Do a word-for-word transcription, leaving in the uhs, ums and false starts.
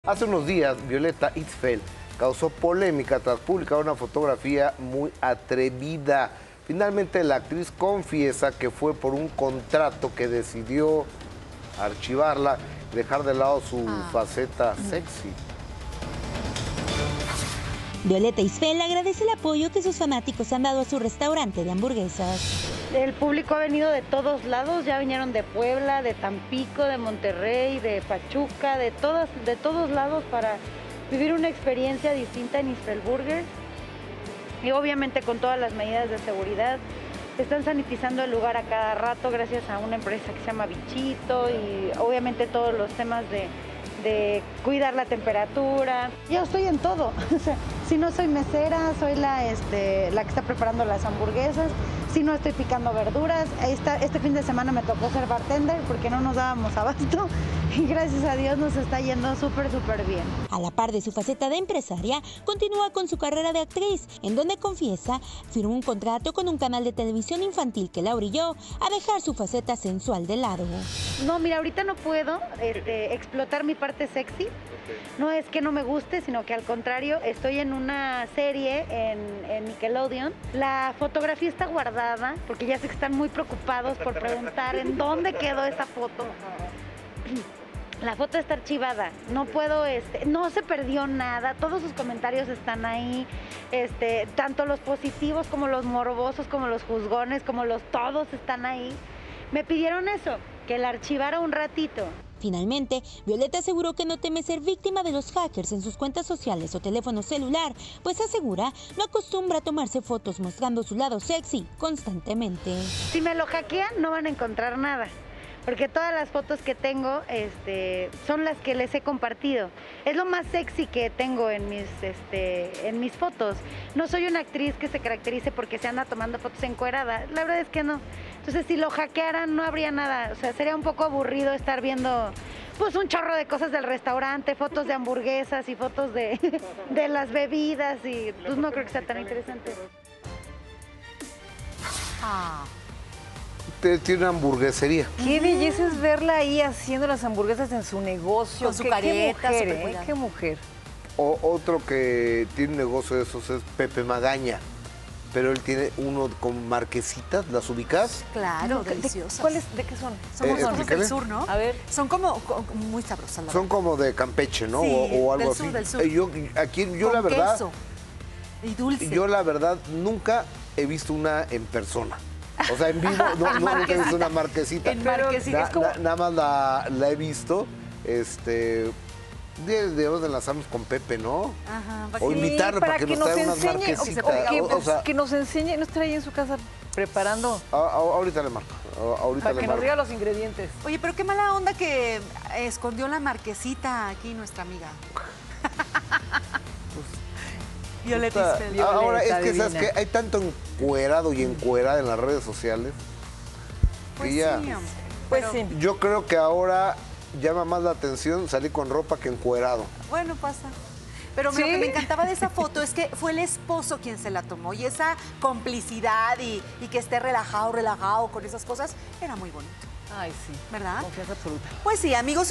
Hace unos días, Violeta Isfel causó polémica tras publicar una fotografía muy atrevida. Finalmente, la actriz confiesa que fue por un contrato que decidió archivarla y dejar de lado su ah. faceta sexy. Violeta Isfel agradece el apoyo que sus fanáticos han dado a su restaurante de hamburguesas. El público ha venido de todos lados, ya vinieron de Puebla, de Tampico, de Monterrey, de Pachuca, de todos, de todos lados para vivir una experiencia distinta en Isfel Burgers. Y obviamente con todas las medidas de seguridad. Están sanitizando el lugar a cada rato gracias a una empresa que se llama Bichito y obviamente todos los temas de, de cuidar la temperatura. Yo estoy en todo. Si no soy mesera, soy la, este, la que está preparando las hamburguesas. Si no estoy picando verduras. Esta, este fin de semana me tocó ser bartender porque no nos dábamos abasto. Y gracias a Dios nos está yendo súper, súper bien. A la par de su faceta de empresaria, continúa con su carrera de actriz, en donde confiesa firmó un contrato con un canal de televisión infantil que la orilló a dejar su faceta sensual de lado. No, mira, ahorita no puedo este, explotar mi parte sexy. No es que no me guste, sino que al contrario, estoy en una serie en, en Nickelodeon. La fotografía está guardada, porque ya sé que están muy preocupados por preguntar en dónde quedó esa foto. La foto está archivada, no puedo, este, no se perdió nada, todos sus comentarios están ahí, este, tanto los positivos como los morbosos, como los juzgones, como los todos están ahí. Me pidieron eso, que la archivara un ratito. Finalmente, Violeta aseguró que no teme ser víctima de los hackers en sus cuentas sociales o teléfono celular, pues asegura no acostumbra a tomarse fotos mostrando su lado sexy constantemente. Si me lo hackean, no van a encontrar nada. Porque todas las fotos que tengo este, son las que les he compartido. Es lo más sexy que tengo en mis, este, en mis fotos. No soy una actriz que se caracterice porque se anda tomando fotos encuerada. La verdad es que no. Entonces, si lo hackearan, no habría nada. O sea, sería un poco aburrido estar viendo pues un chorro de cosas del restaurante, fotos de hamburguesas y fotos de, de las bebidas. Y pues no creo que sea tan interesante. Ah. Tiene una hamburguesería. Qué belleza es verla ahí haciendo las hamburguesas en su negocio. Con su qué, careta, qué mujer, ¿eh? Qué mujer. O, otro que tiene un negocio de esos es Pepe Magaña, pero él tiene uno con marquesitas, ¿las ubicas? Claro, No, deliciosas. ¿De, ¿Cuáles? ¿De qué son? Somos Eh, cosas del sur, ¿no? A ver. Son como, como muy sabrosas. La Son verdad. como de Campeche, ¿no? Sí, o, o algo del así. sur, del sur. Eh, Yo, aquí, yo con la verdad, queso y dulce. yo la verdad nunca he visto una en persona. O sea, en vivo no, no, nunca he visto una marquesita. En marquesita. Na, Es como... na, nada más la, la he visto. Este, debemos de enlazarnos con Pepe, ¿no? Ajá, o sí, invitarlo para, para que, que nos traiga unas enseñe, marquesitas. O, o, que, o, o sea, que nos enseñe, no estará ahí en su casa preparando. A, a, ahorita le marco. A, ahorita para le que marco. nos diga los ingredientes. Oye, pero qué mala onda que escondió la marquesita aquí nuestra amiga. Violeta Isfel. Ahora es que, divina. ¿sabes qué? Hay tanto encuerado y encuerada en las redes sociales. Pues ya, sí, pues pero... sí. Yo creo que ahora llama más la atención salir con ropa que encuerado. Bueno, pasa. Pero ¿Sí? lo que me encantaba de esa foto es que fue el esposo quien se la tomó y esa complicidad y, y que esté relajado, relajado con esas cosas, era muy bonito. Ay, sí. ¿Verdad? Confianza absoluta. Pues sí, amigos.